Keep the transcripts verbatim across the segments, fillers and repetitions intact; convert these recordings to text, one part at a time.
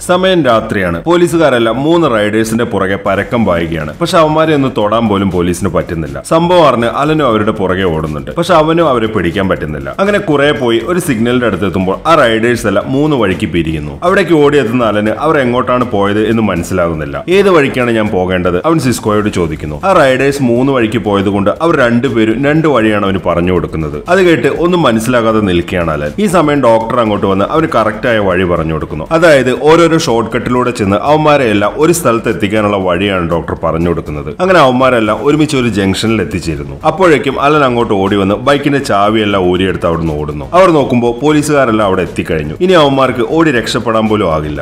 സമയം രാത്രിയാണ്. പോലീസുകാരെല്ലാം മൂന്ന് റൈഡേഴ്സിന്റെ പുറകെ പരക്കം പായുകയാണ്. പക്ഷെ അവന്മാരെ ഒന്ന് തൊടാൻ പോലും പോലീസിന് പറ്റുന്നില്ല. സംഭവം അറിഞ്ഞ് അലനും അവരുടെ പുറകെ ഓടുന്നുണ്ട്. പക്ഷെ അവനും അവരെ പിടിക്കാൻ പറ്റുന്നില്ല. അങ്ങനെ കുറെ പോയി ഒരു സിഗ്നലിന്റെ അടുത്ത് എത്തുമ്പോൾ ആ റൈഡേഴ്സ് എല്ലാം മൂന്ന് വഴിക്ക് പിരിയുന്നു. അവിടേക്ക് ഓടിയെത്തുന്ന അലന് അവർ എങ്ങോട്ടാണ് പോയത് എന്ന് മനസ്സിലാകുന്നില്ല. ഏത് വഴിക്കാണ് ഞാൻ പോകേണ്ടത് അവൻ സിസ്കോയോട് ചോദിക്കുന്നു. ആ റൈഡേഴ്സ് മൂന്ന് വഴിക്ക് പോയത് കൊണ്ട് അവർ രണ്ടുപേരും രണ്ട് വഴിയാണ് അവന് പറഞ്ഞു കൊടുക്കുന്നത്. അത് കേട്ട് ഒന്നും മനസ്സിലാകാതെ നിൽക്കുകയാണ് അലൻ. ഈ സമയം ഡോക്ടർ അങ്ങോട്ട് വന്ന് അവന് കറക്റ്റായ വഴി പറഞ്ഞു കൊടുക്കുന്നു. അതായത് ഓരോരോ ഷോർട്ട് കട്ടിലൂടെ ചെന്ന് അവന്മാരെല്ലാം ഒരു സ്ഥലത്ത് എത്തിക്കാനുള്ള വഴിയാണ് ഡോക്ടർ പറഞ്ഞു കൊടുക്കുന്നത്. അങ്ങനെ അവന്മാരെല്ലാം ഒരുമിച്ച് ഒരു ജംഗ്ഷനിൽ എത്തിച്ചേരുന്നു. അപ്പോഴേക്കും അലൻ അങ്ങോട്ട് ഓടി വന്ന് ബൈക്കിന്റെ ചാവിയെല്ലാം ഊരിയെടുത്ത് അവിടുന്ന് ഓടുന്നു. അവർ നോക്കുമ്പോൾ പോലീസുകാരെല്ലാം അവിടെ എത്തിക്കഴിഞ്ഞു. ഇനി അവന്മാർക്ക് ഓടി രക്ഷപ്പെടാൻ പോലും ആകില്ല.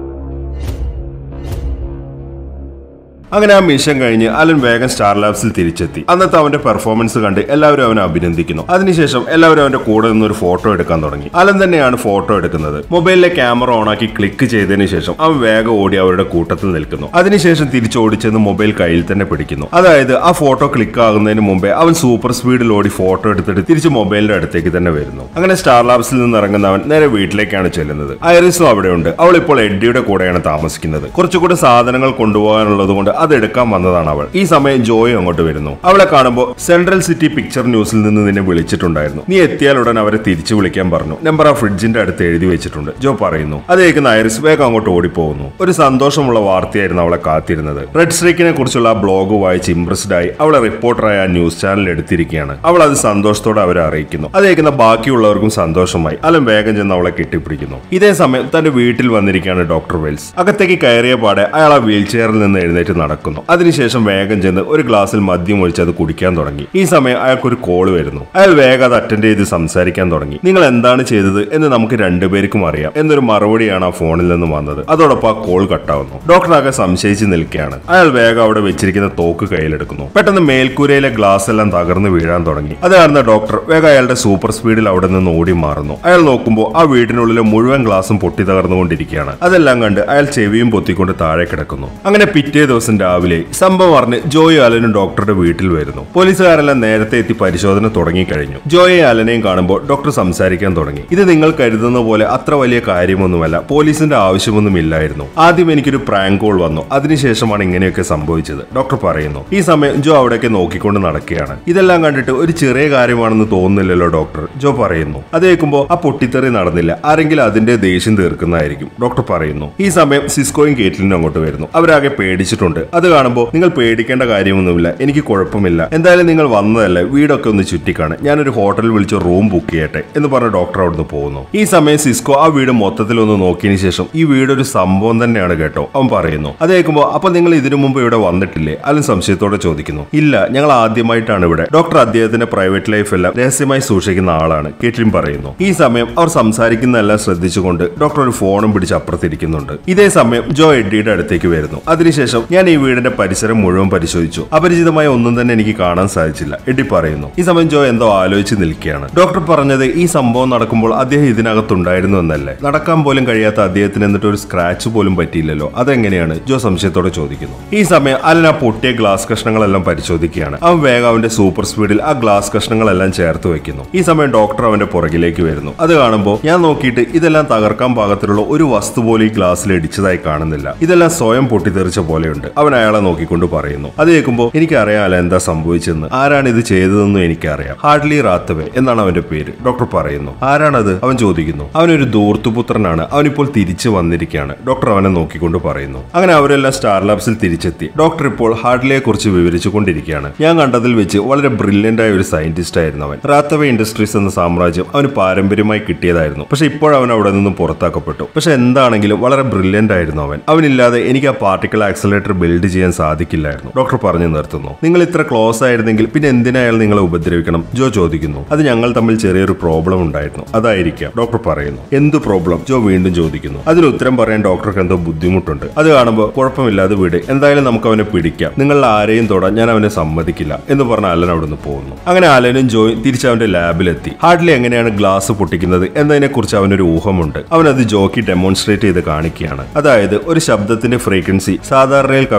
അങ്ങനെ ആ മിഷൻ കഴിഞ്ഞ് അലൻ വേഗം സ്റ്റാർ ലാബ്സിൽ തിരിച്ചെത്തി. അന്നത്തെ അവന്റെ പെർഫോമൻസ് കണ്ട് എല്ലാവരും അവനെ അഭിനന്ദിക്കുന്നു. അതിനുശേഷം എല്ലാവരും അവന്റെ കൂടെ നിന്ന് ഒരു ഫോട്ടോ എടുക്കാൻ തുടങ്ങി. അലൻ തന്നെയാണ് ഫോട്ടോ എടുക്കുന്നത്. മൊബൈലിലെ ക്യാമറ ഓണാക്കി ക്ലിക്ക് ചെയ്തതിനു ശേഷം അവൻ വേഗം ഓടി അവരുടെ കൂട്ടത്തിൽ നിൽക്കുന്നു. അതിനുശേഷം തിരിച്ചോടിച്ചെന്ന് മൊബൈൽ കയ്യിൽ തന്നെ പിടിക്കുന്നു. അതായത് ആ ഫോട്ടോ ക്ലിക്ക് ആകുന്നതിന് മുമ്പേ അവൻ സൂപ്പർ സ്പീഡിൽ ഓടി ഫോട്ടോ എടുത്തിട്ട് തിരിച്ച് മൊബൈലിന്റെ അടുത്തേക്ക് തന്നെ വരുന്നു. അങ്ങനെ സ്റ്റാർ ലാബ്സിൽ നിന്ന് ഇറങ്ങുന്ന അവൻ നേരെ വീട്ടിലേക്കാണ് ചെല്ലുന്നത്. ഐറിസും അവിടെയുണ്ട്. അവൾ ഇപ്പോൾ എഡ്ഡിയുടെ കൂടെയാണ് താമസിക്കുന്നത്. കുറച്ചുകൂടി സാധനങ്ങൾ കൊണ്ടുപോകാനുള്ളത് കൊണ്ട് അതെടുക്കാൻ വന്നതാണ് അവൾ. ഈ സമയം ജോയി അങ്ങോട്ട് വരുന്നു. അവളെ കാണുമ്പോൾ സെൻട്രൽ സിറ്റി പിക്ചർ ന്യൂസിൽ നിന്ന് നിന്നെ വിളിച്ചിട്ടുണ്ടായിരുന്നു. നീ എത്തിയാലുടൻ അവരെ തിരിച്ചു വിളിക്കാൻ പറഞ്ഞു. നമ്പർ ആ ഫ്രിഡ്ജിന്റെ അടുത്ത് എഴുതി വെച്ചിട്ടുണ്ട്. ജോ പറയുന്നു. അത് കേൾക്കുന്ന ഐറിസ് വേഗം അങ്ങോട്ട് ഓടിപ്പോകുന്നു. ഒരു സന്തോഷമുള്ള വാർത്തയായിരുന്നു അവളെ കാത്തിരുന്നത്. റെഡ് സ്ട്രീക്കിനെ കുറിച്ചുള്ള ആ ബ്ലോഗ് വായിച്ച് ഇംപ്രസ്ഡ് ആയി അവളെ റിപ്പോർട്ടറായ ആ ന്യൂസ് ചാനൽ എടുത്തിരിക്കുകയാണ്. അവൾ അത് സന്തോഷത്തോടെ അവരെ അറിയിക്കുന്നു. അത് കേൾക്കുന്ന ബാക്കിയുള്ളവർക്കും സന്തോഷമായി. അലൻ വേഗം ചെന്ന് അവളെ കെട്ടിപ്പിടിക്കുന്നു. ഇതേ സമയം തന്റെ വീട്ടിൽ വന്നിരിക്കുകയാണ് ഡോക്ടർ വെൽസ്. അകത്തേക്ക് കയറിയ പാടെ അയാൾ ആ വീൽ ചെയറിൽ നിന്ന് എഴുന്നേറ്റ് നടക്കുന്നു. അതിനുശേഷം വേഗം ചെന്ന് ഒരു ഗ്ലാസ്സിൽ മദ്യം ഒഴിച്ച് അത് കുടിക്കാൻ തുടങ്ങി. ഈ സമയം അയാൾക്കൊരു കോള് വരുന്നു. അയാൾ വേഗം അത് അറ്റൻഡ് ചെയ്ത് സംസാരിക്കാൻ തുടങ്ങി. നിങ്ങൾ എന്താണ് ചെയ്തത് എന്ന് നമുക്ക് രണ്ടുപേർക്കും അറിയാം എന്നൊരു മറുപടിയാണ് ആ ഫോണിൽ നിന്ന് വന്നത്. അതോടൊപ്പം ആ കോൾ കട്ടാവുന്നു. ഡോക്ടർ ആകെ സംശയിച്ച് നിൽക്കുകയാണ്. അയാൾ വേഗം അവിടെ വെച്ചിരിക്കുന്ന തോക്ക് കയ്യിലെടുക്കുന്നു. പെട്ടെന്ന് മേൽക്കൂരയിലെ ഗ്ലാസ് എല്ലാം തകർന്ന് വീഴാൻ തുടങ്ങി. അത് കാണുന്ന ഡോക്ടർ വേഗം അയാളുടെ സൂപ്പർ സ്പീഡിൽ അവിടെ നിന്ന് ഓടി മാറുന്നു. അയാൾ നോക്കുമ്പോൾ ആ വീടിനുള്ളിലെ മുഴുവൻ ഗ്ലാസും പൊട്ടി തകർന്നുകൊണ്ടിരിക്കുകയാണ്. അതെല്ലാം കണ്ട് അയാൾ ചെവിയും പൊത്തിക്കൊണ്ട് താഴെ കിടക്കുന്നു. അങ്ങനെ പിറ്റേ ദിവസം രാവിലെ സംഭവം അറിഞ്ഞ് ജോയി അലനും ഡോക്ടറുടെ വീട്ടിൽ വരുന്നു. പോലീസുകാരെല്ലാം നേരത്തെ എത്തി പരിശോധന തുടങ്ങിക്കഴിഞ്ഞു. ജോയെ അലനെയും കാണുമ്പോൾ ഡോക്ടർ സംസാരിക്കാൻ തുടങ്ങി. ഇത് നിങ്ങൾ കരുതുന്ന പോലെ അത്ര വലിയ കാര്യമൊന്നുമല്ല. പോലീസിന്റെ ആവശ്യമൊന്നും ഇല്ലായിരുന്നു. ആദ്യം എനിക്കൊരു പ്രാങ്ക് കോൾ വന്നു. അതിനുശേഷമാണ് ഇങ്ങനെയൊക്കെ സംഭവിച്ചത് ഡോക്ടർ പറയുന്നു. ഈ സമയം ജോ അവിടേക്ക് നോക്കിക്കൊണ്ട് നടക്കുകയാണ്. ഇതെല്ലാം കണ്ടിട്ട് ഒരു ചെറിയ കാര്യമാണെന്ന് തോന്നുന്നില്ലല്ലോ ഡോക്ടർ, ജോ പറയുന്നു. അത് കേൾക്കുമ്പോൾ ആ പൊട്ടിത്തെറി നടന്നില്ല, ആരെങ്കിലും അതിന്റെ ദേഷ്യം തീർക്കുന്നതായിരിക്കും ഡോക്ടർ പറയുന്നു. ഈ സമയം സിസ്കോയും കേറ്റ്ലിനും അങ്ങോട്ട് വരുന്നു. അവരാകെ പേടിച്ചിട്ടുണ്ട്. അത് കാണുമ്പോൾ നിങ്ങൾ പേടിക്കേണ്ട കാര്യമൊന്നുമില്ല, എനിക്ക് കുഴപ്പമില്ല. എന്തായാലും നിങ്ങൾ വന്നതല്ലേ, വീടൊക്കെ ഒന്ന് ചുറ്റിക്കാണ്. ഞാനൊരു ഹോട്ടലിൽ വിളിച്ച് റൂം ബുക്ക് ചെയ്യട്ടെ എന്ന് പറഞ്ഞ ഡോക്ടർ അവിടുന്ന് പോകുന്നു. ഈ സമയം സിസ്കോ ആ വീട് മൊത്തത്തിൽ ഒന്ന് നോക്കിയതിനു ശേഷം ഈ വീടൊരു സംഭവം തന്നെയാണ് കേട്ടോ അവൻ പറയുന്നു. അത് കേൾക്കുമ്പോൾ അപ്പൊ നിങ്ങൾ ഇതിനു മുമ്പ് ഇവിടെ വന്നിട്ടില്ലേ അലൻ സംശയത്തോടെ ചോദിക്കുന്നു. ഇല്ല, ഞങ്ങൾ ആദ്യമായിട്ടാണ് ഇവിടെ. ഡോക്ടർ അദ്ദേഹത്തിന്റെ പ്രൈവറ്റ് ലൈഫ് എല്ലാം രഹസ്യമായി സൂക്ഷിക്കുന്ന ആളാണ്, കേറ്റ്ലിൻ പറയുന്നു. ഈ സമയം അവർ സംസാരിക്കുന്നതെല്ലാം ശ്രദ്ധിച്ചുകൊണ്ട് ഡോക്ടർ ഒരു ഫോണും പിടിച്ച് അപ്പുറത്തിരിക്കുന്നുണ്ട്. ഇതേ സമയം ജോ എഡ്ഡിയുടെ അടുത്തേക്ക് വരുന്നു. അതിനുശേഷം ഞാൻ ഈ വീടിന്റെ പരിസരം മുഴുവൻ പരിശോധിച്ചു. അപരിചിതമായ ഒന്നും തന്നെ എനിക്ക് കാണാൻ സാധിച്ചില്ല, എഡ്ഡി പറയുന്നു. ഈ സമയം ജോ എന്തോ ആലോചിച്ച് നിൽക്കുകയാണ്. ഡോക്ടർ പറഞ്ഞത് ഈ സംഭവം നടക്കുമ്പോൾ അദ്ദേഹം ഇതിനകത്തുണ്ടായിരുന്നു എന്നല്ലേ? നടക്കാൻ പോലും കഴിയാത്ത അദ്ദേഹത്തിന് എന്നിട്ട് ഒരു സ്ക്രാച്ച് പോലും പറ്റിയില്ലല്ലോ, അതെങ്ങനെയാണ്? ജോ സംശയത്തോടെ ചോദിക്കുന്നു. ഈ സമയം അലൻ ആ പൊട്ടിയ ഗ്ലാസ് കഷ്ണങ്ങളെല്ലാം പരിശോധിക്കുകയാണ്. അവൻ വേഗം അവന്റെ സൂപ്പർ സ്പീഡിൽ ആ ഗ്ലാസ് കഷ്ണങ്ങളെല്ലാം ചേർത്ത് വെക്കുന്നു. ഈ സമയം ഡോക്ടർ അവന്റെ പുറകിലേക്ക് വരുന്നു. അത് കാണുമ്പോൾ ഞാൻ നോക്കിയിട്ട് ഇതെല്ലാം തകർക്കാൻ പാകത്തിലുള്ള ഒരു വസ്തു പോലും ഈ ഗ്ലാസ്സിൽ ഇടിച്ചതായി കാണുന്നില്ല. ഇതെല്ലാം സ്വയം പൊട്ടിത്തെറിച്ച പോലെയുണ്ട്. അവൻ അയാളെ നോക്കിക്കൊണ്ട് പറയുന്നു. അത് കേൾക്കുമ്പോൾ എനിക്കറിയാമല്ലോ എന്താ സംഭവിച്ചെന്ന്. ആരാണ് ഇത് ചെയ്തതെന്നും എനിക്കറിയാം. ഹാർഡ്ലി റാത്തവേ എന്നാണ് അവന്റെ പേര്, ഡോക്ടർ പറയുന്നു. ആരാണത്? അവൻ ചോദിക്കുന്നു. അവനൊരു ദൂർത്തുപുത്രനാണ്. അവനിപ്പോൾ തിരിച്ചു വന്നിരിക്കുകയാണ്, ഡോക്ടർ അവനെ നോക്കിക്കൊണ്ട് പറയുന്നു. അങ്ങനെ അവരെല്ലാം സ്റ്റാർ ലാബ്സിൽ തിരിച്ചെത്തി. ഡോക്ടർ ഇപ്പോൾ ഹാർഡ്ലിയെ കുറിച്ച് വിവരിച്ചു കൊണ്ടിരിക്കുകയാണ്. ഞാൻ കണ്ടതിൽ വെച്ച് വളരെ ബ്രില്യന്റ് ആയ ഒരു സയന്റിസ്റ്റ് ആയിരുന്നു അവൻ. റാത്തവേ ഇൻഡസ്ട്രീസ് എന്ന സാമ്രാജ്യം അവന് പാരമ്പര്യമായി കിട്ടിയതായിരുന്നു. പക്ഷെ ഇപ്പോൾ അവൻ അവിടെ നിന്നും പുറത്താക്കപ്പെട്ടു. പക്ഷെ എന്താണെങ്കിലും വളരെ ബ്രില്യന്റ് ആയിരുന്നു അവൻ. അവനില്ലാതെ എനിക്ക് ആ പാർട്ടിക്കിൾ ആക്സലറേറ്റർ ബിൽഡ് ചെയ്യാൻ സാധിക്കില്ലായിരുന്നു, ഡോക്ടർ പറഞ്ഞു നിർത്തുന്നു. നിങ്ങൾ ഇത്ര ക്ലോസ് ആയിരുന്നെങ്കിൽ പിന്നെ എന്തിനാ അയാൾ നിങ്ങളെ ഉപദ്രവിക്കണം? ജോ ചോദിക്കുന്നു. അത് ഞങ്ങൾ തമ്മിൽ ചെറിയൊരു പ്രോബ്ലം ഉണ്ടായിരുന്നു, അതായിരിക്കാം, ഡോക്ടർ പറയുന്നു. എന്ത് പ്രോബ്ലം? ജോ വീണ്ടും ചോദിക്കുന്നു. അതിന് ഉത്തരം പറയാൻ ഡോക്ടർക്ക് എന്തോ ബുദ്ധിമുട്ടുണ്ട്. അത് കാണുമ്പോൾ കുഴപ്പമില്ലാതെ വീട്, എന്തായാലും നമുക്ക് അവനെ പിടിക്കാം. നിങ്ങളിൽ ആരെയും തൊടാൻ ഞാൻ അവനെ സമ്മതിക്കില്ല എന്ന് പറഞ്ഞ അലൻ അവിടുന്ന് പോകുന്നു. അങ്ങനെ അലനും ജോയും തിരിച്ച് അവന്റെ ലാബിലെത്തി. ഹാർഡ്ലി എങ്ങനെയാണ് ഗ്ലാസ് പൊട്ടിക്കുന്നത് എന്നതിനെ കുറിച്ച് അവനൊരു ഊഹമുണ്ട്. അവനത് ജോക്ക് ഡെമോൺസ്ട്രേറ്റ് ചെയ്ത് കാണിക്കുകയാണ്. അതായത് ഒരു ശബ്ദത്തിന്റെ ഫ്രീക്വൻസി സാധാരണയിൽ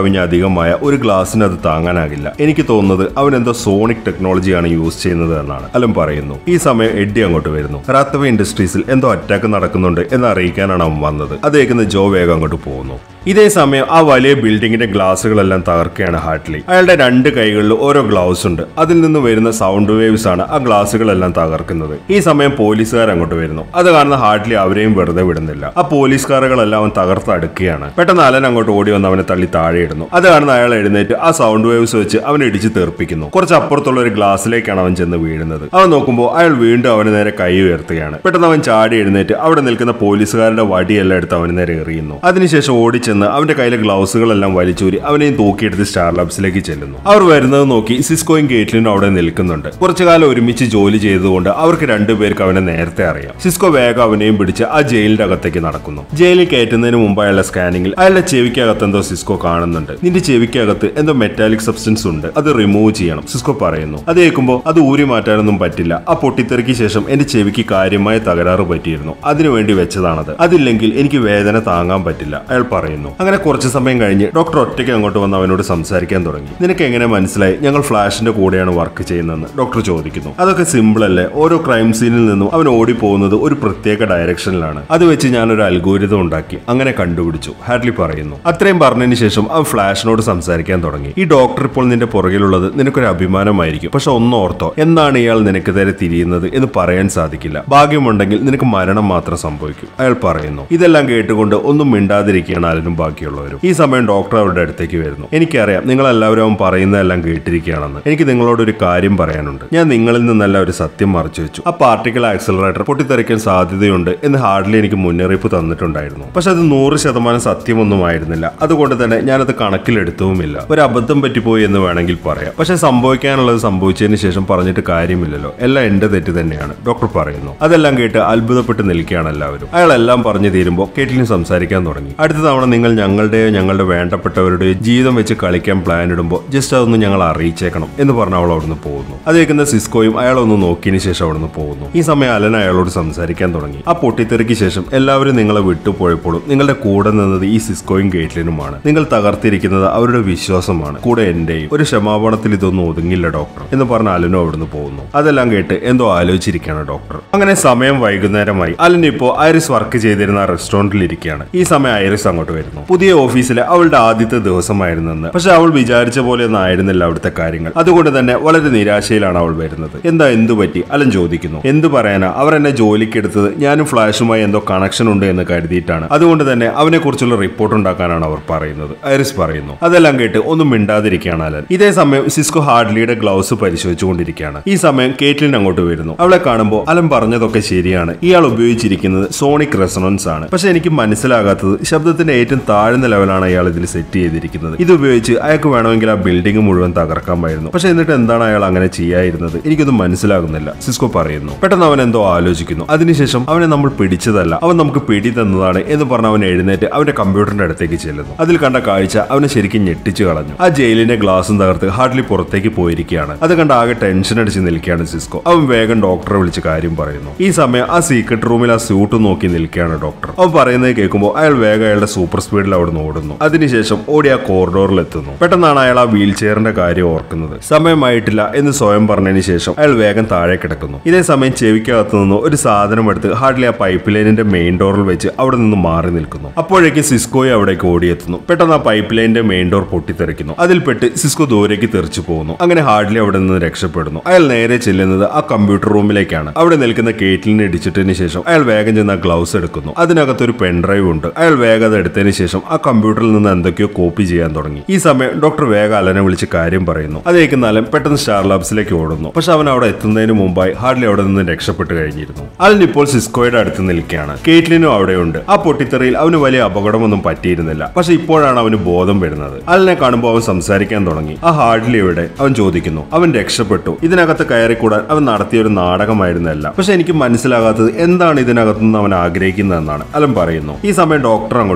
കവിഞ്ഞ അധികമായ ഒരു ഗ്ലാസിന് അത് താങ്ങാനാകില്ല. എനിക്ക് തോന്നുന്നത് അവൻ എന്തോ സോണിക് ടെക്നോളജിയാണ് യൂസ് ചെയ്യുന്നത് എന്നാണ് അലൻ പറയുന്നു. ഈ സമയം എഡ്ഡി അങ്ങോട്ട് വരുന്നു. റാത്തവേ ഇൻഡസ്ട്രീസിൽ എന്തോ അറ്റാക്ക് നടക്കുന്നുണ്ട് എന്ന് അറിയിക്കാനാണ് അവൻ വന്നത്. അത് കേൾക്കുന്ന ജോ വേഗം അങ്ങോട്ട് പോകുന്നു. ഇതേ സമയം ആ വലിയ ബിൽഡിങ്ങിന്റെ ഗ്ലാസുകളെല്ലാം തകർക്കുകയാണ് ഹാർട്ട്ലി. അയാളുടെ രണ്ട് കൈകളിൽ ഓരോ ഗ്ലൗസ് ഉണ്ട്. അതിൽ നിന്ന് വരുന്ന സൗണ്ട് വേവ്സ് ആണ് ആ ഗ്ലാസുകളെല്ലാം തകർക്കുന്നത്. ഈ സമയം പോലീസുകാർ അങ്ങോട്ട് വരുന്നു. അത് കാണുന്ന ഹാർട്ട്ലി അവരെയും വെറുതെ വിടുന്നില്ല. ആ പോലീസ് കാറുകളെല്ലാം അവൻ തകർത്ത് അടുക്കുകയാണ്. പെട്ടെന്ന് അലൻ അങ്ങോട്ട് ഓടി വന്ന് അവനെ തള്ളി താഴെ ഇടുന്നു. അത് കാണുന്ന അയാൾ എഴുന്നേറ്റ് ആ സൗണ്ട് വേവ്സ് വെച്ച് അവനെ ഇടിച്ച് തെറിപ്പിക്കുന്നു. കുറച്ച് അപ്പുറത്തുള്ള ഒരു ഗ്ലാസ്സിലേക്കാണ് അവൻ ചെന്ന് വീഴുന്നത്. അവൻ നോക്കുമ്പോൾ അയാൾ വീണ്ടും അവന് നേരെ കൈ ഉയർത്തുകയാണ്. പെട്ടെന്ന് അവൻ ചാടി എഴുന്നേറ്റ് അവിടെ നിൽക്കുന്ന പോലീസുകാരുടെ വടിയെല്ലാം എടുത്ത് അവന് നേരെ എറിയുന്നു. അതിനുശേഷം ഓടിച്ച് അവന്റെ കയ്യിലെ ഗ്ലൗസുകളെല്ലാം വലിച്ചൂരി അവനെയും തൂക്കിയെടുത്ത് സ്റ്റാർ ലാബ്സിലേക്ക് ചെല്ലുന്നു. അവർ വരുന്നത് നോക്കി സിസ്കോയും കേറ്റ്ലിനും അവിടെ നിൽക്കുന്നുണ്ട്. കുറച്ചു കാലം ഒരുമിച്ച് ജോലി ചെയ്തുകൊണ്ട് അവർക്ക് രണ്ടുപേർക്ക് അവനെ നേരത്തെ അറിയാം. സിസ്കോ വേഗം അവനെയും പിടിച്ച് ആ ജയിലിന്റെ അകത്തേക്ക് നടക്കുന്നു. ജയിലിൽ കയറ്റുന്നതിന് മുമ്പ് അയാളുടെ സ്കാനിങ്ങിൽ അയാളുടെ ചെവിക്കകത്ത് എന്തോ സിസ്കോ കാണുന്നുണ്ട്. നിന്റെ ചെവിക്കകത്ത് എന്തോ മെറ്റാലിക് സബ്സ്റ്റൻസ് ഉണ്ട്, അത് റിമൂവ് ചെയ്യണം സിസ്കോ പറയുന്നു. അത് കേൾക്കുമ്പോൾ അത് ഊരി മാറ്റാനൊന്നും പറ്റില്ല. ആ പൊട്ടിത്തെറിക്ക് ശേഷം എന്റെ ചെവിക്ക് കാര്യമായ തകരാറ് പറ്റിയിരുന്നു, അതിനുവേണ്ടി വെച്ചതാണത്. അതില്ലെങ്കിൽ എനിക്ക് വേദന താങ്ങാൻ പറ്റില്ല അയാൾ പറയുന്നു. അങ്ങനെ കുറച്ച് സമയം കഴിഞ്ഞ് ഡോക്ടർ ഒറ്റയ്ക്ക് അങ്ങോട്ട് വന്ന് അവനോട് സംസാരിക്കാൻ തുടങ്ങി. നിനക്ക് എങ്ങനെ മനസ്സിലായി ഞങ്ങൾ ഫ്ലാഷിന്റെ കൂടെയാണ് വർക്ക് ചെയ്യുന്നതെന്ന് ഡോക്ടർ ചോദിക്കുന്നു. അതൊക്കെ സിമ്പിൾ അല്ലേ, ഓരോ ക്രൈം സീനിൽ നിന്നും അവൻ ഓടിപ്പോകുന്നത് ഒരു പ്രത്യേക ഡയറക്ഷനിലാണ്. അത് വെച്ച് ഞാനൊരു അൽഗോരിതം ഉണ്ടാക്കി അങ്ങനെ കണ്ടുപിടിച്ചു ഹാർട്ട്ലി പറയുന്നു. അത്രയും പറഞ്ഞതിന് ശേഷം അവൻ ഫ്ലാഷിനോട് സംസാരിക്കാൻ തുടങ്ങി. ഈ ഡോക്ടർ ഇപ്പോൾ നിന്റെ പുറകിലുള്ളത് നിനക്കൊരു അഭിമാനമായിരിക്കും, പക്ഷെ ഒന്നോർത്തോ, എന്നാണ് ഇയാൾ നിനക്ക് നേരെ തിരിയുന്നത് എന്ന് പറയാൻ സാധിക്കില്ല. ഭാഗ്യമുണ്ടെങ്കിൽ നിനക്ക് മരണം മാത്രം സംഭവിക്കും അയാൾ പറയുന്നു. ഇതെല്ലാം കേട്ടുകൊണ്ട് ഒന്നും മിണ്ടാതിരിക്കുകയാണ് അലനും ബാക്കിയുള്ളവരും. ഈ സമയം ഡോക്ടർ അവരുടെ അടുത്തേക്ക് വരുന്നു. എനിക്കറിയാം നിങ്ങൾ എല്ലാവരും അവൻ പറയുന്നതെല്ലാം കേട്ടിരിക്കുകയാണെന്ന്. എനിക്ക് നിങ്ങളോട് ഒരു കാര്യം പറയാനുണ്ട്. ഞാൻ നിങ്ങളിൽ നിന്നല്ല ഒരു സത്യം മറച്ചു വെച്ചു. ആ പാർട്ടിക്കൽ ആക്സിലറേറ്റർ പൊട്ടിത്തെറിക്കാൻ സാധ്യതയുണ്ട് എന്ന് ഹാർട്ട്ലി എനിക്ക് മുന്നറിയിപ്പ് തന്നിട്ടുണ്ടായിരുന്നു. പക്ഷെ അത് നൂറ് ശതമാനം സത്യമൊന്നും ആയിരുന്നില്ല. അതുകൊണ്ട് തന്നെ ഞാനത് കണക്കിലെടുത്തുമില്ല. ഒരു അബദ്ധം പറ്റിപ്പോയി എന്ന് വേണമെങ്കിൽ പറയാം. പക്ഷെ സംഭവിക്കാനുള്ളത് സംഭവിച്ചതിന് ശേഷം പറഞ്ഞിട്ട് കാര്യമില്ലല്ലോ, എല്ലാം എന്റെ തെറ്റ് തന്നെയാണ് ഡോക്ടർ പറയുന്നു. അതെല്ലാം കേട്ട് അത്ഭുതപ്പെട്ട് നിൽക്കുകയാണ് എല്ലാവരും. അയാൾ എല്ലാം പറഞ്ഞു തീരുമ്പോൾ കേറ്റ്ലിൻ സംസാരിക്കാൻ തുടങ്ങി. അടുത്ത തവണ നിങ്ങൾ ഞങ്ങളുടെയോ ഞങ്ങളുടെ വേണ്ടപ്പെട്ടവരുടെയോ ജീവിതം വെച്ച് കളിക്കാൻ പ്ലാൻ ഇടുമ്പോൾ ജസ്റ്റ് അതൊന്ന് ഞങ്ങൾ അറിയിച്ചേക്കണം എന്ന് പറഞ്ഞ് അവൾ അവിടുന്ന് പോകുന്നു. അത് കേൾക്കുന്ന സിസ്കോയും അയാളൊന്ന് നോക്കിയതിന് ശേഷം അവിടുന്ന് പോകുന്നു. ഈ സമയം അലൻ അയാളോട് സംസാരിക്കാൻ തുടങ്ങി. ആ പൊട്ടിത്തെറിക്ക് ശേഷം എല്ലാവരും നിങ്ങളെ വിട്ടുപോയപ്പോഴും നിങ്ങളുടെ കൂടെ നിന്നത് ഈ സിസ്കോയും കേറ്റ്ലിനുമാണ്. നിങ്ങൾ തകർത്തിരിക്കുന്നത് അവരുടെ വിശ്വാസമാണ്, കൂടെ എന്റെയും. ഒരു ക്ഷമാപണത്തിൽ ഇതൊന്നും ഒതുങ്ങില്ല ഡോക്ടർ എന്ന് പറഞ്ഞ അലനും അവിടുന്ന് പോകുന്നു. അതെല്ലാം കേട്ട് എന്തോ ആലോചിച്ചിരിക്കുകയാണ് ഡോക്ടർ. അങ്ങനെ സമയം വൈകുന്നേരമായി. അലൻ ഇപ്പോ ഐറിസ് വർക്ക് ചെയ്തിരുന്ന റെസ്റ്റോറന്റിൽ ഇരിക്കുകയാണ്. ഈ സമയം ഐറിസ് അങ്ങോട്ട് വരുന്നു. പുതിയ ഓഫീസിലെ അവളുടെ ആദ്യത്തെ ദിവസമായിരുന്നെന്ന്. പക്ഷെ അവൾ വിചാരിച്ച പോലെ ഒന്നും ആയിരുന്നില്ല അവിടുത്തെ കാര്യങ്ങൾ. അതുകൊണ്ട് തന്നെ വളരെ നിരാശയിലാണ് അവൾ വരുന്നത്. എന്താ എന്തു പറ്റി അലൻ ചോദിക്കുന്നു. എന്തു പറയാനാ, അവർ എന്നെ ജോലിക്ക് എടുത്തത് ഞാനും ഫ്ലാഷുമായി എന്തോ കണക്ഷൻ ഉണ്ട് എന്ന് കരുതിയിട്ടാണ്. അതുകൊണ്ട് തന്നെ അവനെ കുറിച്ചുള്ള റിപ്പോർട്ട് ഉണ്ടാക്കാനാണ് അവർ പറയുന്നത് ഐറിസ് പറയുന്നു. അതെല്ലാം കേട്ട് ഒന്നും മിണ്ടാതിരിക്കുകയാണ് അലൻ. ഇതേ സമയം സിസ്കോ ഹാർട്ട്ലിയുടെ ഗ്ലൗസ് പരിശോധിച്ചുകൊണ്ടിരിക്കുകയാണ്. ഈ സമയം കേറ്റ്ലിൻ അങ്ങോട്ട് വരുന്നു. അവളെ കാണുമ്പോൾ അലൻ പറഞ്ഞതൊക്കെ ശരിയാണ്. ഇയാൾ ഉപയോഗിച്ചിരിക്കുന്നത് സോണിക് റെസൊണൻസ് ആണ്. പക്ഷെ എനിക്ക് മനസ്സിലാകാത്തത് ശബ്ദത്തിന്റെ ഏറ്റവും താഴ്ന്ന ലെവലാണ് അയാൾ ഇതിൽ സെറ്റ് ചെയ്തിരിക്കുന്നത്. ഇത് ഉപയോഗിച്ച് അയാൾക്ക് വേണമെങ്കിൽ ആ ബിൽഡിംഗ് മുഴുവൻ തകർക്കാമായിരുന്നു. പക്ഷെ എന്നിട്ട് എന്താണ് അയാൾ അങ്ങനെ ചെയ്യാതിരുന്നത്, എനിക്കൊന്നും മനസ്സിലാകുന്നില്ല സിസ്കോ പറയുന്നു. പെട്ടെന്ന് അവൻ എന്തോ ആലോചിക്കുന്നു. അതിനുശേഷം അവനെ നമ്മൾ പിടിച്ചതല്ല, അവൻ നമുക്ക് പിടി തന്നതാണ് എന്ന് പറഞ്ഞ് അവൻ എഴുന്നേറ്റ് അവന്റെ കമ്പ്യൂട്ടറിന്റെ അടുത്തേക്ക് ചെല്ലുന്നു. അതിൽ കണ്ട കാഴ്ച അവനെ ശരിക്കും ഞെട്ടിച്ചു കളഞ്ഞു. ആ ജയിലിന്റെ ഗ്ലാസും തകർത്ത് ഹാർട്ട്ലി പുറത്തേക്ക് പോയിരിക്കുകയാണ്. അത് കണ്ട് ആകെ ടെൻഷൻ അടിച്ച് നിൽക്കുകയാണ് സിസ്കോ. അവൻ വേഗം ഡോക്ടറെ വിളിച്ച് കാര്യം പറയുന്നു. ഈ സമയം ആ സീക്രട്ട് റൂമിൽ ആ സ്യൂട്ട് നോക്കി നിൽക്കുകയാണ് ഡോക്ടർ. അവൻ പറയുന്നത് കേൾക്കുമ്പോൾ അയാൾ വേഗം അയാളുടെ സൂപ്പർ സ്പീഡിൽ അവിടെ ഓടുന്നു. അതിനുശേഷം ഓടി ആ കോറിഡോറിൽ എത്തുന്നു. പെട്ടെന്നാണ് അയാൾ ആ വീൽ ചെയറിന്റെ കാര്യം ഓർക്കുന്നത്. സമയമായിട്ടില്ല എന്ന് സ്വയം പറഞ്ഞതിന് ശേഷം അയാൾ വേഗം താഴെ കിടക്കുന്നു. ഇതേ സമയം ചെവിക്കകത്തു നിന്ന് ഒരു സാധനം എടുത്ത് ഹാർട്ട്ലി ആ പൈപ്പ് ലൈനിന്റെ മെയിൻ ഡോറിൽ വെച്ച് അവിടെ നിന്ന് മാറി നിൽക്കുന്നു. അപ്പോഴേക്കും സിസ്കോയെ അവിടേക്ക് ഓടിയെത്തുന്നു. പെട്ടെന്ന് ആ പൈപ്പ് ലൈനിന്റെ മെയിൻ ഡോർ പൊട്ടിത്തെറിക്കുന്നു. അതിൽപ്പെട്ട് സിസ്കോ ദൂരേക്ക് തെറിച്ചു പോകുന്നു. അങ്ങനെ ഹാർട്ട്ലി അവിടെ നിന്ന് രക്ഷപ്പെടുന്നു. അയാൾ നേരെ ചെല്ലുന്നത് ആ കമ്പ്യൂട്ടർ റൂമിലേക്കാണ്. അവിടെ നിൽക്കുന്ന കേറ്റ്ലിനെ ഇടിച്ചിട്ടതിന് ശേഷം അയാൾ വേഗം ചെന്ന് ആ ഗ്ലൗസ് എടുക്കുന്നു. അതിനകത്തൊരു പെൻഡ്രൈവ് ഉണ്ട്. അയാൾ വേഗം അത് എടുത്തതിന് ശേഷം ആ കമ്പ്യൂട്ടറിൽ നിന്ന് എന്തൊക്കെയോ കോപ്പി ചെയ്യാൻ തുടങ്ങി. ഈ സമയം ഡോക്ടർ വേഗം അലനെ വിളിച്ച് കാര്യം പറയുന്നു. അതേക്കുന്ന അലൻ പെട്ടെന്ന് സ്റ്റാർ ലാബ്സിലേക്ക് ഓടുന്നു. പക്ഷെ അവൻ അവിടെ എത്തുന്നതിന് മുമ്പായി ഹാർട്ട്ലി അവിടെ നിന്ന് രക്ഷപ്പെട്ട് കഴിഞ്ഞിരുന്നു. അലൻ ഇപ്പോൾ സിസ്കോയുടെ അടുത്ത് നിൽക്കുകയാണ്. കേറ്റ്ലിനും അവിടെയുണ്ട്. ആ പൊട്ടിത്തെറിയിൽ അവന് വലിയ അപകടമൊന്നും പറ്റിയിരുന്നില്ല. പക്ഷെ ഇപ്പോഴാണ് അവന് ബോധം വരുന്നത്. അലനെ കാണുമ്പോൾ അവൻ സംസാരിക്കാൻ തുടങ്ങി. ആ ഹാർട്ട്ലി എവിടെ അവൻ ചോദിക്കുന്നു. അവൻ രക്ഷപ്പെട്ടു. ഇതിനകത്ത് കയറിക്കൂടാൻ അവൻ നടത്തിയ ഒരു നാടകമായിരുന്നല്ല. പക്ഷെ എനിക്ക് മനസ്സിലാകാത്തത് എന്താണ് ഇതിനകത്തുനിന്ന് അവൻ ആഗ്രഹിക്കുന്നതെന്നാണ് അലൻ പറയുന്നു. ഈ സമയം ഡോക്ടർ അങ്ങോട്ട് വരുന്നു.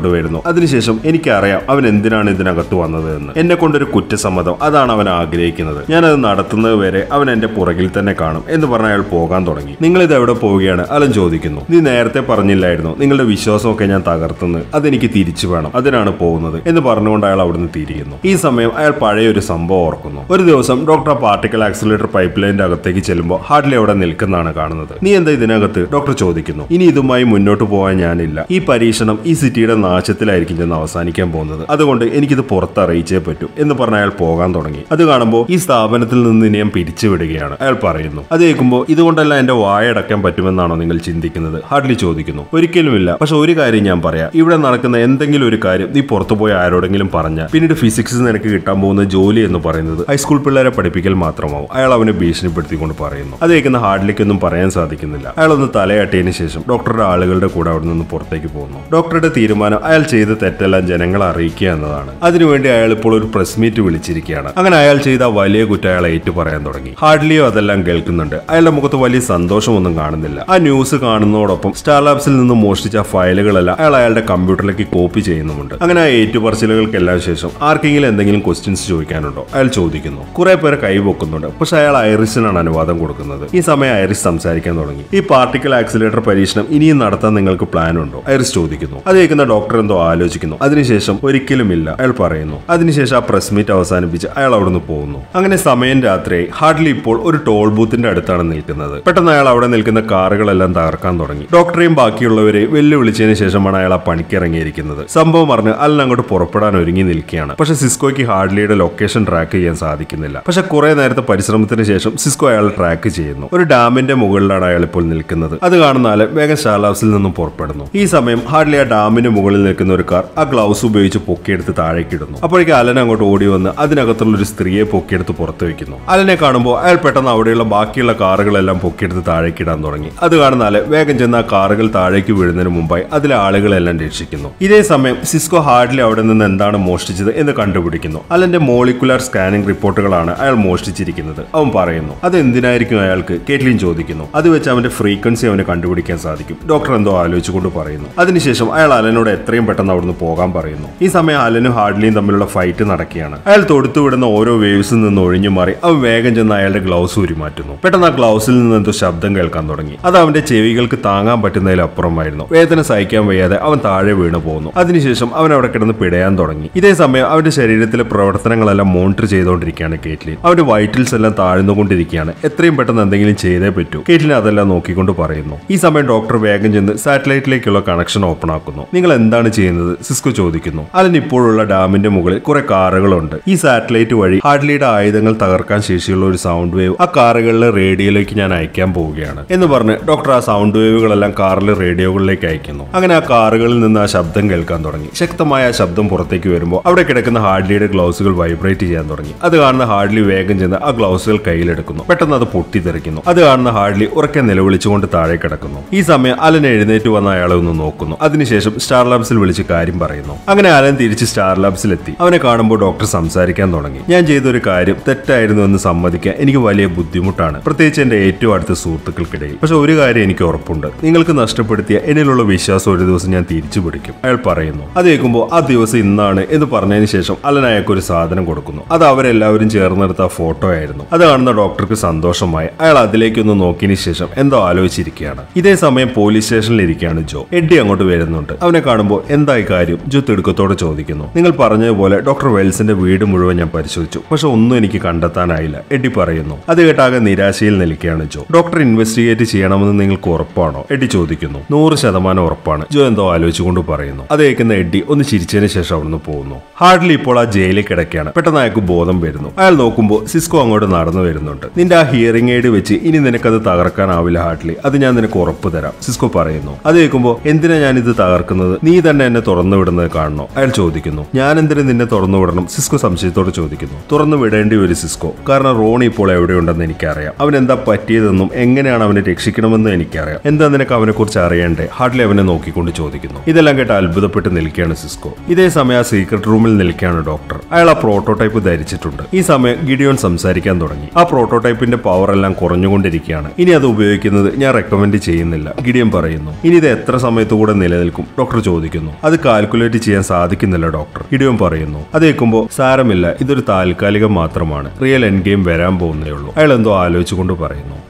അതിനുശേഷം എനിക്കറിയാം അവൻ എന്തിനാണ് ഇതിനകത്ത് വന്നത് എന്ന്. എന്നെ കൊണ്ടൊരു കുറ്റസമ്മതം, അതാണ് അവൻ ആഗ്രഹിക്കുന്നത്. ഞാനത് നടത്തുന്നത് വരെ അവൻ എന്റെ പുറകിൽ തന്നെ കാണും എന്ന് പറഞ്ഞ അയാൾ പോകാൻ തുടങ്ങി. നിങ്ങൾ ഇത് എവിടെ പോവുകയാണ്? അലൻ ചോദിക്കുന്നു. നീ നേരത്തെ പറഞ്ഞില്ലായിരുന്നു നിങ്ങളുടെ വിശ്വാസമൊക്കെ ഞാൻ തകർത്തുന്നത്, അതെനിക്ക് തിരിച്ചു വേണം, അതിനാണ് പോകുന്നത് എന്ന് പറഞ്ഞുകൊണ്ട് അയാൾ അവിടുന്ന് തിരിയുന്നു. ഈ സമയം അയാൾ പഴയ ഒരു സംഭവം ഓർക്കുന്നു. ഒരു ദിവസം ഡോക്ടർ പാർട്ടിക്കൽ ആക്സിലേറ്റർ പൈപ്പ് ലൈനിന്റെ അകത്തേക്ക് ചെല്ലുമ്പോൾ ഹാർഡ്ലി അവിടെ നിൽക്കുന്നതാണ് കാണുന്നത്. നീ എന്താ ഇതിനകത്ത്? ഡോക്ടർ ചോദിക്കുന്നു. ഇനി ഇതുമായി മുന്നോട്ട് പോകാൻ ഞാനില്ല. ഈ പരീക്ഷണം ഈ സിറ്റിയുടെ നാശത്തിലായിരിക്കും ചെന്ന് അവസാനിക്കാൻ പോകുന്നത്, അതുകൊണ്ട് എനിക്കിത് പുറത്തറിയിച്ചേ പറ്റൂ എന്ന് പറഞ്ഞ അയാൾ പോകാൻ തുടങ്ങി. അത് കാണുമ്പോൾ ഈ സ്ഥാപനത്തിൽ നിന്ന് ഇനി ഞാൻ പിരിച്ചുവിടുകയാണ് അയാൾ പറയുന്നു. അത് കേൾക്കുമ്പോൾ ഇതുകൊണ്ടല്ല എന്റെ വായടക്കാൻ പറ്റുമെന്നാണോ നിങ്ങൾ ചിന്തിക്കുന്നത്? ഹാർഡ്ലി ചോദിക്കുന്നു. ഒരിക്കലുമില്ല, പക്ഷെ ഒരു കാര്യം ഞാൻ പറയാം. ഇവിടെ നടക്കുന്ന എന്തെങ്കിലും ഒരു കാര്യം നീ പുറത്തുപോയി ആരോടെങ്കിലും പറഞ്ഞാൽ പിന്നീട് ഫിസിക്സ് നിനക്ക് കിട്ടാൻ പോകുന്ന ജോലി എന്ന് പറയുന്നത് ഹൈസ്കൂൾ പിള്ളേരെ പഠിപ്പിക്കൽ മാത്രമാവും. അയാൾ അവനെ ഭീഷണിപ്പെടുത്തിക്കൊണ്ട് പറയുന്നു. അത് കേൾക്കുന്ന ഹാർഡ്ലിക്കൊന്നും പറയാൻ സാധിക്കുന്നില്ല. അയാൾ ഒന്ന് തലയാട്ടിയതിനു ശേഷം ഡോക്ടറുടെ ആളുകളുടെ കൂടെ അവിടെ നിന്ന് പുറത്തേക്ക് പോകുന്നു. ഡോക്ടറുടെ തീരുമാനം അയാൾ ചെയ്ത തെറ്റെല്ലാം ജനങ്ങളെ അറിയിക്കുക എന്നതാണ്. അതിനുവേണ്ടി അയാൾ ഇപ്പോൾ ഒരു പ്രസ് മീറ്റ് വിളിച്ചിരിക്കുകയാണ്. അങ്ങനെ അയാൾ ചെയ്ത വലിയ കുറ്റം അയാൾ ഏറ്റു പറയാൻ തുടങ്ങി. ഹാർഡ്ലിയോ അതെല്ലാം കേൾക്കുന്നുണ്ട്. അയാളുടെ മുഖത്ത് വലിയ സന്തോഷമൊന്നും കാണുന്നില്ല. ആ ന്യൂസ് കാണുന്നതോടൊപ്പം സ്റ്റാർ ലാബ്സിൽ നിന്ന് മോഷ്ടിച്ച ഫയലുകളെല്ലാം അയാൾ അയാളുടെ കമ്പ്യൂട്ടറിലേക്ക് കോപ്പി ചെയ്യുന്നുമുണ്ട്. അങ്ങനെ ആ ഏറ്റുപറച്ചിലുകൾക്കെല്ലാം ശേഷം ആർക്കെങ്കിലും എന്തെങ്കിലും ക്വസ്റ്റ്യൻസ് ചോദിക്കാനുണ്ടോ അയാൾ ചോദിക്കുന്നു. കുറെ പേര് കൈവെക്കുന്നുണ്ട്, പക്ഷെ അയാൾ ഐറിസിനാണ് അനുവാദം കൊടുക്കുന്നത്. ഈ സമയം ഐറിസ് സംസാരിക്കാൻ തുടങ്ങി. ഈ പാർട്ടിക്കൽ ആക്സിലേറ്റർ പരീക്ഷണം ഇനിയും നടത്താൻ നിങ്ങൾക്ക് പ്ലാൻ ഉണ്ടോ? ഐറിസ് ചോദിക്കുന്നു. അത് കേൾക്കുന്ന ഡോക്ടർ എന്തോ ആലോചിക്കുന്നു. അതിനുശേഷം ഒരിക്കലുമില്ല അയാൾ പറയുന്നു. അതിനുശേഷം ആ പ്രസ് മീറ്റ് അവസാനിപ്പിച്ച് അയാൾ അവിടുന്ന് പോകുന്നു. അങ്ങനെ സമയം രാത്രിയായി. ഹാർഡ്ലി ഇപ്പോൾ ഒരു ടോൾ ബൂത്തിന്റെ അടുത്താണ് നിൽക്കുന്നത്. പെട്ടെന്ന് അയാൾ അവിടെ നിൽക്കുന്ന കാറുകളെല്ലാം തകർക്കാൻ തുടങ്ങി. ഡോക്ടറെയും ബാക്കിയുള്ളവരെ വെല്ലുവിളിച്ചതിന് ശേഷമാണ് അയാൾ ആ പണിക്ക് ഇറങ്ങിയിരിക്കുന്നത്. സംഭവം അറിഞ്ഞ് അലൻ അങ്ങോട്ട് പുറപ്പെടാൻ ഒരുങ്ങി നിൽക്കുകയാണ്. പക്ഷെ സിസ്കോയ്ക്ക് ഹാർഡ്ലിയുടെ ലൊക്കേഷൻ ട്രാക്ക് ചെയ്യാൻ സാധിക്കുന്നില്ല. പക്ഷെ കുറെ നേരത്തെ പരിശ്രമത്തിന് ശേഷം സിസ്കോ അയാൾ ട്രാക്ക് ചെയ്യുന്നു. ഒരു ഡാമിന്റെ മുകളിലാണ് അയാൾ ഇപ്പോൾ നിൽക്കുന്നത്. അത് കാണുന്ന അലൻ വേഗം സ്റ്റാർ ലാബ്സിൽ നിന്നും പുറപ്പെടുന്നു. ഈ സമയം ഹാർഡ്ലി ആ ഡാമിന്റെ മുകളിൽ നിൽക്കുന്ന ഒരു കാർ ആ ഗ്ലൗസ് ഉപയോഗിച്ച് പൊക്കിയെടുത്ത് താഴേക്ക് ഇടുന്നു. അപ്പോഴേക്ക് അലൻ അങ്ങോട്ട് ഓടി വന്ന് അതിനകത്തുള്ള ഒരു സ്ത്രീയെ പൊക്കിയെടുത്ത് പുറത്ത് വെക്കുന്നു. അലനെ കാണുമ്പോൾ അയാൾ പെട്ടെന്ന് അവിടെയുള്ള ബാക്കിയുള്ള കാറുകളെല്ലാം പൊക്കിയെടുത്ത് താഴേക്ക് ഇടാൻ തുടങ്ങി. അത് കാണുന്ന അലൻ വേഗം ചെന്ന് ആ കാറുകൾ താഴേക്ക് വീഴുന്നതിന് മുമ്പായി അതിലെ ആളുകളെല്ലാം രക്ഷിക്കുന്നു. ഇതേ സമയം സിസ്കോ ഹാർഡ്ലി അവിടെ നിന്ന് എന്താണ് മോഷ്ടിച്ചത് എന്ന് കണ്ടുപിടിക്കുന്നു. അലന്റെ മോളിക്കുലാർ സ്കാനിംഗ് റിപ്പോർട്ടുകളാണ് അയാൾ മോഷ്ടിച്ചിരിക്കുന്നത്. അവൻ പറയുന്നു. അത് എന്തിനായിരിക്കും അയാൾക്ക്? കേറ്റ്ലിൻ ചോദിക്കുന്നു. അത് വെച്ച് അവന്റെ ഫ്രീക്വൻസി അവന് കണ്ടുപിടിക്കാൻ സാധിക്കും. ഡോക്ടർ എന്തോ ആലോചിച്ചുകൊണ്ട് പറയുന്നു. അതിനുശേഷം അയാൾ അലനോട് എത്രയും പെട്ടെന്ന് അവിടുന്ന് പോകാൻ പറയുന്നു. ഈ സമയം അലനും ഹാർഡ്ലിയും തമ്മിലുള്ള ഫൈറ്റ് നടക്കുകയാണ്. അയാൾ തൊടുത്തുവിടുന്ന ഓരോ വേവ്സിൽ നിന്ന് ഒഴിഞ്ഞു മാറി അവൻ വേഗം ചെന്ന് അയാളുടെ ഗ്ലൗസ് ഉരിമാറ്റുന്നു. പെട്ടെന്ന് ആ ഗ്ലൗസിൽ നിന്ന് എന്തോ ശബ്ദം കേൾക്കാൻ തുടങ്ങി. അത് അവന്റെ ചെവികൾക്ക് താങ്ങാൻ പറ്റുന്നതിലപ്പുറമായിരുന്നു. വേദന സഹിക്കാൻ വയ്യാതെ അവൻ താഴെ വീണു പോകുന്നു. അതിനുശേഷം അവൻ അവിടെ കിടന്ന് പിടയാൻ തുടങ്ങി. ഇതേ സമയം അവന്റെ ശരീരത്തിലെ പ്രവർത്തനങ്ങളെല്ലാം മോണിറ്റർ ചെയ്തുകൊണ്ടിരിക്കുകയാണ് കേറ്റ്ലിൻ. അവന്റെ വൈറ്റൽസ് എല്ലാം താഴ്ന്നുകൊണ്ടിരിക്കുകയാണ്. എത്രയും പെട്ടെന്ന് എന്തെങ്കിലും ചെയ്തേ പറ്റൂ. കേറ്റ്ലിൻ അതെല്ലാം നോക്കിക്കൊണ്ട് പറയുന്നു. ഈ സമയം ഡോക്ടർ വേഗം ചെന്ന് സാറ്റലൈറ്റിലേക്കുള്ള കണക്ഷൻ ഓപ്പൺ ആക്കുന്നു. നിങ്ങൾ എന്താണ് ചെയ്യുന്നത്? സിസ്കോ ചോദിക്കുന്നു. അതിന് ഇപ്പോഴുള്ള ഡാമിന്റെ മുകളിൽ കുറെ കാറുകളുണ്ട്. ഈ സാറ്റലൈറ്റ് വഴി ഹാർഡ്ലിയുടെ ആയുധങ്ങൾ തകർക്കാൻ ശേഷിയുള്ള ഒരു സൗണ്ട് വേവ് ആ കാറുകളിലെ റേഡിയോയിലേക്ക് ഞാൻ അയക്കാൻ പോവുകയാണ് എന്ന് പറഞ്ഞ് ഡോക്ടർ ആ സൗണ്ട് വേവുകളെല്ലാം കാറിലെ റേഡിയോകളിലേക്ക് അയക്കുന്നു. അങ്ങനെ ആ കാറുകളിൽ നിന്ന് ആ ശബ്ദം കേൾക്കാൻ തുടങ്ങി. ശക്തമായ ആ ശബ്ദം പുറത്തേക്ക് വരുമ്പോൾ അവിടെ കിടക്കുന്ന ഹാർഡ്ലിയുടെ ഗ്ലൗസുകൾ വൈബ്രേറ്റ് ചെയ്യാൻ തുടങ്ങി. അത് കാണുന്ന ഹാർഡ്ലി വേഗം ചെന്ന് ആ ഗ്ലൗസുകൾ കയ്യിലെടുക്കുന്നു. പെട്ടെന്ന് അത് പൊട്ടിത്തെറിക്കുന്നു. അത് കാണുന്ന ഹാർഡ്ലി ഉറക്കെ നിലവിളിച്ചുകൊണ്ട് താഴെ കിടക്കുന്നു. ഈ സമയം അലൻ എഴുന്നേറ്റ് വന്ന അയാളെ ഒന്ന് നോക്കുന്നു. അതിനുശേഷം സ്റ്റാർ ലാബ്സിൽ വിളിച്ച് കാര്യം പറയുന്നു. അങ്ങനെ അലൻ തിരിച്ച് സ്റ്റാർ ലാബ്സിൽ എത്തി. അവനെ കാണുമ്പോൾ ഡോക്ടർ സംസാരിക്കാൻ തുടങ്ങി. ഞാൻ ചെയ്തൊരു കാര്യം തെറ്റായിരുന്നു എന്ന് സമ്മതിക്കാൻ എനിക്ക് വലിയ ബുദ്ധിമുട്ടാണ്, പ്രത്യേകിച്ച് എന്റെ ഏറ്റവും അടുത്ത സുഹൃത്തുക്കൾക്കിടയിൽ. പക്ഷെ ഒരു കാര്യം എനിക്ക് ഉറപ്പുണ്ട്, നിങ്ങൾക്ക് നഷ്ടപ്പെടുത്തിയ എന്നിലുള്ള വിശ്വാസം ഒരു ദിവസം ഞാൻ തിരിച്ചു പിടിക്കും അയാൾ പറയുന്നു. അത് കേൾക്കുമ്പോൾ ആ ദിവസം ഇന്നാണ് എന്ന് പറഞ്ഞതിന് ശേഷം അലൻ അയാൾക്ക് ഒരു സാധനം കൊടുക്കുന്നു. അത് അവരെല്ലാവരും ചേർന്നെടുത്ത ഫോട്ടോ ആയിരുന്നു. അത് കാണുന്ന ഡോക്ടർക്ക് സന്തോഷമായി. അയാൾ അതിലേക്കൊന്ന് നോക്കിയതിനു ശേഷം എന്തോ ആലോചിച്ചിരിക്കുകയാണ്. ഇതേ സമയം പോലീസ് സ്റ്റേഷനിൽ ഇരിക്കുകയാണ് ജോ. എഡ്ഡി അങ്ങോട്ട് വരുന്നുണ്ട്. അവനെ കാണുമ്പോൾ എന്തായി കാര്യം? ജോ തിടുക്കത്തോടെ ചോദിക്കുന്നു. നിങ്ങൾ പറഞ്ഞതുപോലെ ഡോക്ടർ വെൽസിന്റെ വീട് മുഴുവൻ ഞാൻ പരിശോധിച്ചു, പക്ഷെ ഒന്നും എനിക്ക് കണ്ടെത്താനായില്ല എഡ്ഡി പറയുന്നു. അത് കേട്ടാകെ നിരാശയിൽ നിൽക്കുകയാണ് ജോ. ഡോക്ടർ ഇൻവെസ്റ്റിഗേറ്റ് ചെയ്യണമെന്ന് നിങ്ങൾക്ക് ഉറപ്പാണോ? എഡ്ഡി ചോദിക്കുന്നു. നൂറ് ശതമാനം ഉറപ്പാണ് ജോ എന്തോ ആലോചിച്ചുകൊണ്ട് പറയുന്നു. അത് കേൾക്കുന്ന എഡ്ഡി ഒന്ന് ചിരിച്ചതിന് ശേഷം അവിടുന്ന് പോകുന്നു. ഹാർഡ്ലി ഇപ്പോൾ ആ ജയിലിൽ കിടക്കുകയാണ്. പെട്ടെന്ന് അയാൾക്ക് ബോധം വരുന്നു. അയാൾ നോക്കുമ്പോൾ സിസ്കോ അങ്ങോട്ട് നടന്നു വരുന്നുണ്ട്. നിന്റെ ആ ഹിയറിംഗ് എയ്ഡ് വെച്ച് ഇനി നിനക്കത് തകർക്കാനാവില്ല ഹാർഡ്ലി, അത് ഞാൻ നിനക്ക് ഉറപ്പ് തരാം സിസ്കോ പറയുന്നു. അത് കേൾക്കുമ്പോൾ എന്തിനാ ഞാൻ ഇത് തകർക്കുന്നത്? നീ തന്നെ എന്നെ തുറന്നു വിടുന്നത് കാണണോ? അയാൾ ചോദിക്കുന്നു. ഞാൻ എന്തിനു നിന്നെ തുറന്നു വിടണം? സിസ്കോ സംശയത്തോട് ചോദിക്കുന്നു. തുറന്നു വിടേണ്ടി വരും സിസ്കോ, കാരണം റോണി ഇപ്പോൾ എവിടെയുണ്ടെന്ന് എനിക്കറിയാം. അവൻ എന്താ പറ്റിയതെന്നും എങ്ങനെയാണ് അവനെ രക്ഷിക്കണമെന്നും എനിക്കറിയാം. എന്താ നിനക്ക് അവനെ കുറിച്ച് അറിയണ്ടേ? ഹാർഡ്ലി അവനെ നോക്കിക്കൊണ്ട് ചോദിക്കുന്നു. ഇതെല്ലാം കേട്ട് അത്ഭുതപ്പെട്ട് നിൽക്കുകയാണ് സിസ്കോ. ഇതേ സമയം ആ സീക്രട്ട് റൂമിൽ നിൽക്കുകയാണ് ഡോക്ടർ. അയാൾ ആ പ്രോട്ടോടൈപ്പ് ധരിച്ചിട്ടുണ്ട്. ഈ സമയം ഗിഡിയോൺ സംസാരിക്കാൻ തുടങ്ങി. ആ പ്രോട്ടോടൈപ്പിന്റെ പവർ എല്ലാം കുറഞ്ഞുകൊണ്ടിരിക്കുകയാണ്. ഇനി അത് ഉപയോഗിക്കുന്നത് ഞാൻ റെക്കമെൻഡ് ചെയ്യുന്നില്ല ഗിഡിയോൺ പറയുന്നു. ഇനി ഇത് എത്ര സമയത്തുകൂടെ നിലനിൽക്കും? ഡോക്ടർ ചോദിക്കുന്നു. അത് അത് കാൽക്കുലേറ്റ് ചെയ്യാൻ സാധിക്കുന്നില്ല ഡോക്ടർ, ഇഡിയോൻ പറയുന്നു. അത് കേൾക്കുമ്പോൾ സാരമില്ല, ഇതൊരു താൽക്കാലികം മാത്രമാണ്, റിയൽ എൻഡ് ഗെയിം വരാൻ പോകുന്നേ ഉള്ളൂ. അയാൾ എന്തോ ആലോചിച്ചുകൊണ്ട് പറയുന്നു.